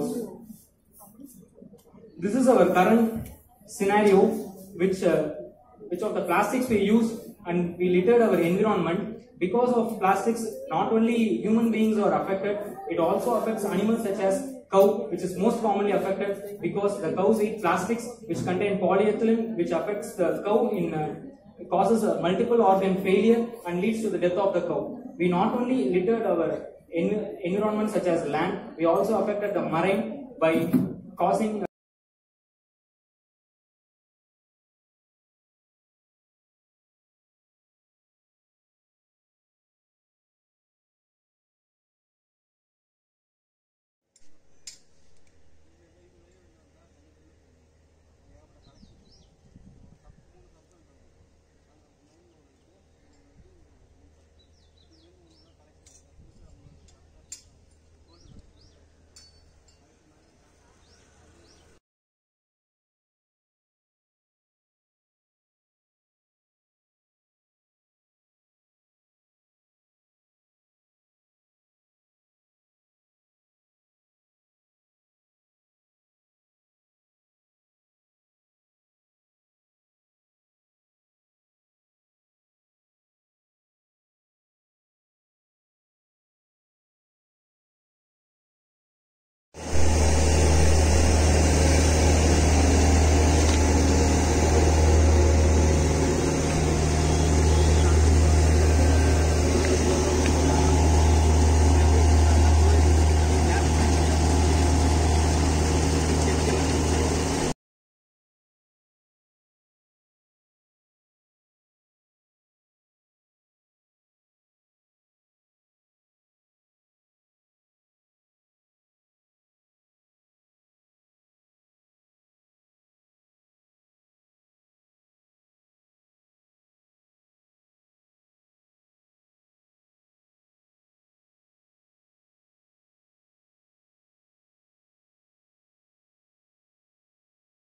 cows. This is our current scenario, which of the plastics we use, and we littered our environment. Because of plastics, not only human beings are affected, it also affects animals such as cow, which is most commonly affected because the cows eat plastics which contain polyethylene, which affects the cow causes a multiple organ failure and leads to the death of the cow. We not only littered our environment such as land, we also affected the marine by causing